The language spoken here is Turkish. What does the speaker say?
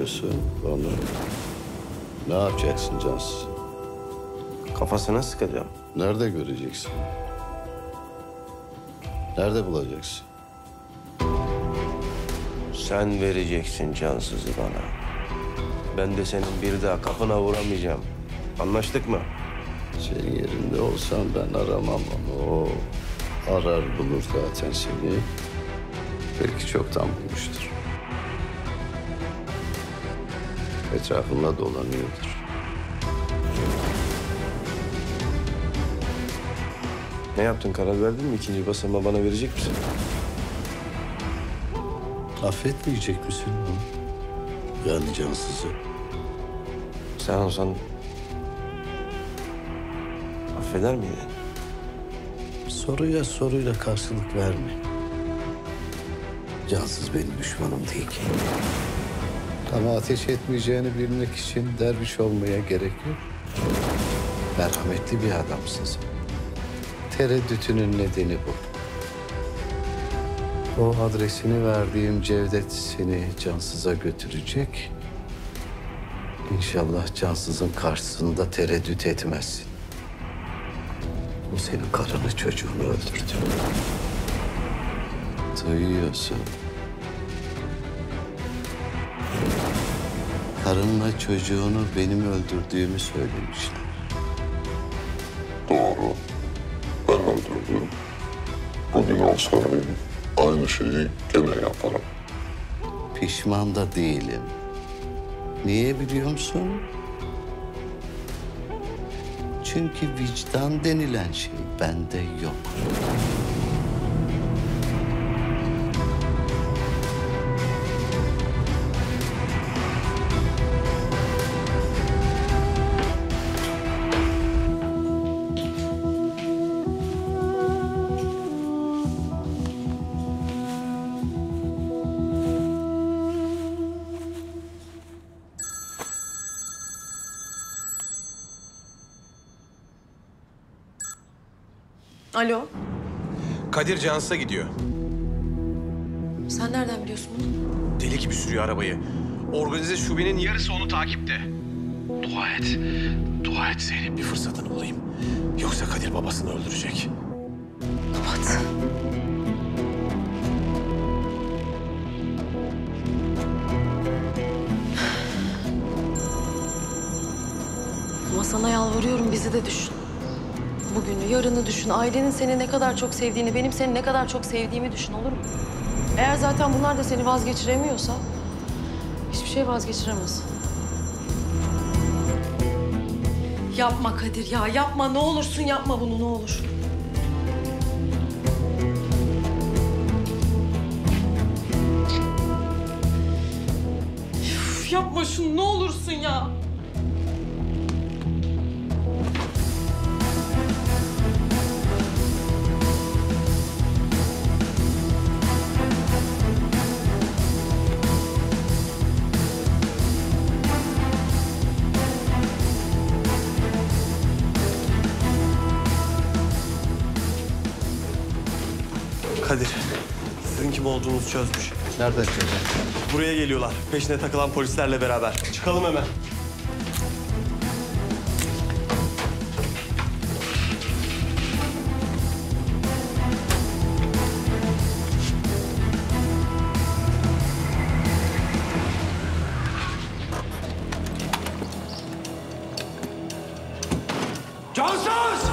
diyorsun onu? Ne yapacaksın Cansız? Kafasına sıkacağım. Nerede göreceksin? Nerede bulacaksın? Sen vereceksin Cansız'ı bana. Ben de senin bir daha kapına vuramayacağım. Anlaştık mı? Senin yerinde olsam ben aramam onu. O arar bulur zaten seni. Belki çoktan bulmuştur. Etrafında dolanıyordur. Ne yaptın? Karar verdin mi? İkinci basamağı bana verecek misin? Affetmeyecek misin onu? Yani Cansız'ı. Sen olsan affeder miydin? Soruya soruyla karşılık verme. Cansız benim düşmanım değil ki. Ama ateş etmeyeceğini bilmek için derviş olmaya gerek yok. Merhametli bir adamsın sen. Tereddütünün nedeni bu. O adresini verdiğim Cevdet seni Cansız'a götürecek. İnşallah Cansız'ın karşısında tereddüt etmezsin. O senin karını çocuğunu öldürdü. Duyuyorsun. Karınla çocuğunu benim öldürdüğümü söylemişler. Doğru. Ben öldürdüm. Bugün olsaydım aynı şeyi gene yaparım. Pişman da değilim. Niye biliyor musun? Çünkü vicdan denilen şey bende yok. Alo, Kadir Cansız'a gidiyor. sen nereden biliyorsun bunu? Deli gibi sürüyor arabayı. Organize şubenin yarısı onu takipte. Dua et. Dua et Zeynep bir fırsatını bulayım. Yoksa Kadir babasını öldürecek. Kapat. Ama sana yalvarıyorum, bizi de düşün. Bugünü, yarını düşün. Ailenin seni ne kadar çok sevdiğini, benim seni ne kadar çok sevdiğimi düşün, olur mu? Eğer zaten bunlar da seni vazgeçiremiyorsa hiçbir şey vazgeçiremez. Yapma Kadir ya, yapma. Ne olursun yapma bunu, ne olur. Üf, yapma şunu, ne olursun ya. Kadir, sizin kim olduğunuzu çözmüş. Nereden çıktın? Buraya geliyorlar, peşine takılan polislerle beraber. Çıkalım hemen. Cansız!